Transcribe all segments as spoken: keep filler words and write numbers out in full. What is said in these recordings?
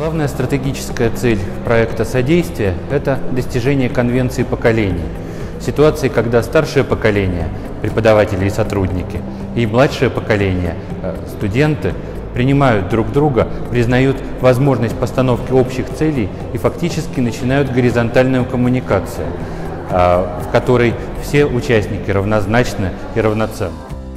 Главная стратегическая цель проекта содействия – это достижение конвенции поколений. Ситуации, когда старшее поколение, преподаватели и сотрудники, и младшее поколение, студенты, принимают друг друга, признают возможность постановки общих целей и фактически начинают горизонтальную коммуникацию, в которой все участники равнозначны и равноценны.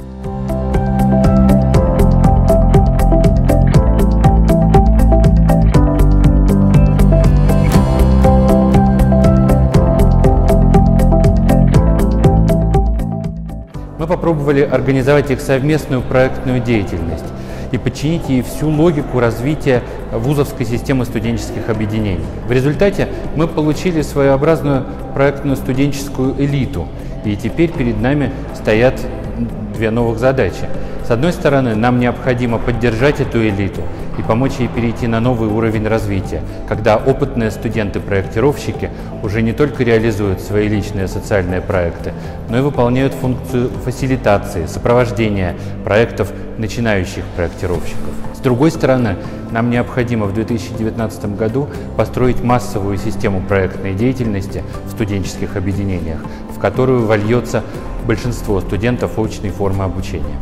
Мы попробовали организовать их совместную проектную деятельность и подчинить ей всю логику развития вузовской системы студенческих объединений. В результате мы получили своеобразную проектную студенческую элиту, и теперь перед нами стоят две новых задачи. С одной стороны, нам необходимо поддержать эту элиту и помочь ей перейти на новый уровень развития, когда опытные студенты-проектировщики уже не только реализуют свои личные социальные проекты, но и выполняют функцию фасилитации, сопровождения проектов начинающих проектировщиков. С другой стороны, нам необходимо в две тысячи девятнадцатом году построить массовую систему проектной деятельности в студенческих объединениях, в которую вольется большинство студентов очной формы обучения.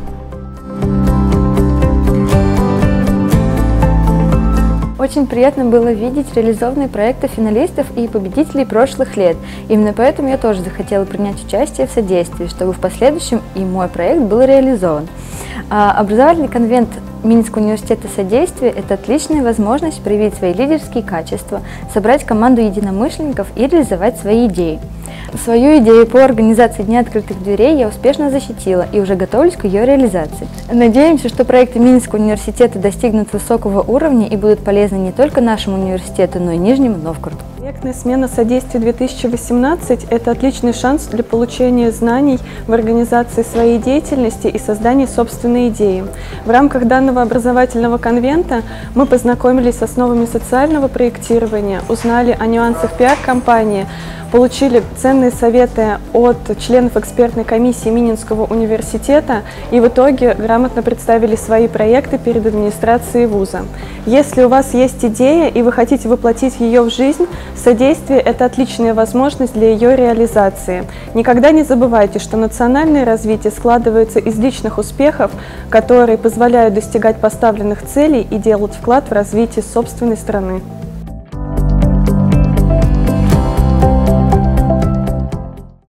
Очень приятно было видеть реализованные проекты финалистов и победителей прошлых лет. Именно поэтому я тоже захотела принять участие в содействии, чтобы в последующем и мой проект был реализован. Образовательный конвент Минского университета содействия – это отличная возможность проявить свои лидерские качества, собрать команду единомышленников и реализовать свои идеи. Свою идею по организации Дня открытых дверей я успешно защитила и уже готовлюсь к ее реализации. Надеемся, что проекты Минского университета достигнут высокого уровня и будут полезны не только нашему университету, но и Нижнему Новгороду. Проектная смена содействия две тысячи восемнадцать – это отличный шанс для получения знаний в организации своей деятельности и создания собственной идеи. В рамках данного образовательного конвента мы познакомились с основами социального проектирования, узнали о нюансах пиар-компании, получили ценные советы от членов экспертной комиссии Минского университета и в итоге грамотно представили свои проекты перед администрацией вуза. Если у вас есть идея и вы хотите воплотить ее в жизнь, содействие – это отличная возможность для ее реализации. Никогда не забывайте, что национальное развитие складывается из личных успехов, которые позволяют достигать поставленных целей и делать вклад в развитие собственной страны.